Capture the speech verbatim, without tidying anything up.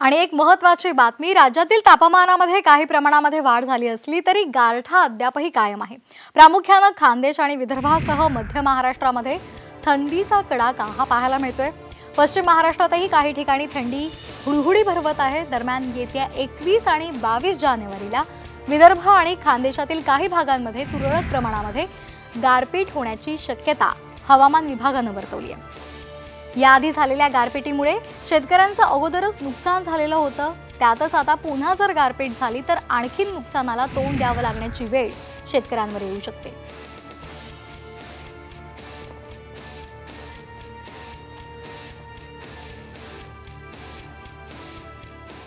आणि एक महत्त्वाची बातमी, राज्यातील तापमानामध्ये काही प्रमाणामध्ये वाढ झाली असली तरी गारठा अद्यापही कायम आहे। प्रामुख्याने खानदेश आणि विदर्भासह मध्य महाराष्ट्रामध्ये थंडीचा कडाका हा पाहायला मिळतोय। पश्चिम महाराष्ट्रातही काही ठिकाणी थंडी हुडहुडी भरवत आहे। दरम्यान येत्या एकवीस आणि बावीस जानेवारीला विदर्भ आणि खानदेशातील काही भागांमध्ये तुरळक प्रमाणामध्ये गारपीट होण्याची शक्यता हवामान विभागाने वर्तवली आहे। याआधी झालेल्या गारपिटीमुळे शेतकऱ्यांचं अगोदरच नुकसान झालेलं होतं, त्यातच आता पुन्हा जर गारपीट झाली तर आणखी नुकसानाला तोंड द्यावं लागण्याची वेळ शेतकऱ्यांवर येऊ शकते।